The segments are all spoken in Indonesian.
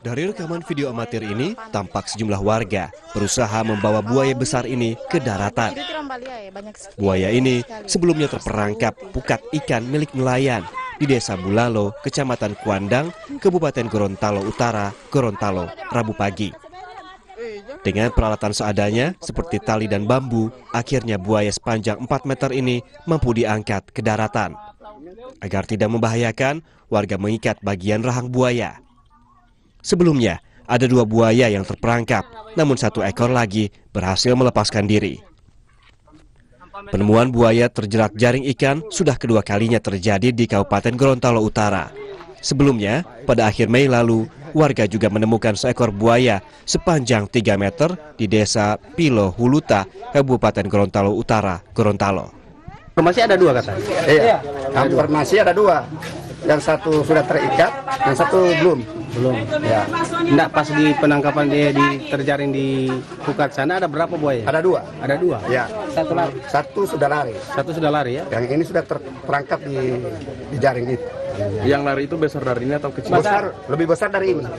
Dari rekaman video amatir ini, tampak sejumlah warga berusaha membawa buaya besar ini ke daratan. Buaya ini sebelumnya terperangkap pukat ikan milik nelayan di Desa Bulalo, Kecamatan Kuandang, Kabupaten Gorontalo Utara, Gorontalo, Rabu pagi. Dengan peralatan seadanya seperti tali dan bambu, akhirnya buaya sepanjang 4 meter ini mampu diangkat ke daratan. Agar tidak membahayakan, warga mengikat bagian rahang buaya. Sebelumnya, ada 2 buaya yang terperangkap, namun 1 ekor lagi berhasil melepaskan diri. Penemuan buaya terjerat jaring ikan sudah kedua kalinya terjadi di Kabupaten Gorontalo Utara. Sebelumnya, pada akhir Mei lalu, warga juga menemukan seekor buaya sepanjang 3 meter di Desa Pilo Huluta, Kabupaten Gorontalo Utara, Gorontalo. Masih ada 2 katanya? Iya, masih ada 2. Yang satu sudah terikat, yang satu belum. Ya. Enggak, pas di penangkapan dia terjaring di pukat sana ada berapa buaya? Ada 2. Ada 2? Ya. Satu sudah lari. Satu sudah lari ya? Yang ini sudah terperangkap di jaring itu. Yang lari itu besar dari ini atau kecil? Lebih besar dari ini.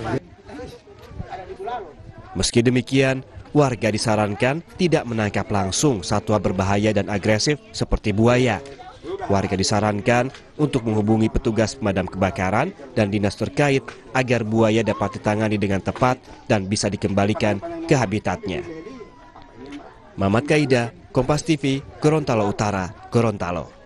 Meski demikian, warga disarankan tidak menangkap langsung satwa berbahaya dan agresif seperti buaya. Warga disarankan untuk menghubungi petugas pemadam kebakaran dan dinas terkait agar buaya dapat ditangani dengan tepat dan bisa dikembalikan ke habitatnya. Mamat Kaida, Kompas TV, Gorontalo Utara, Gorontalo.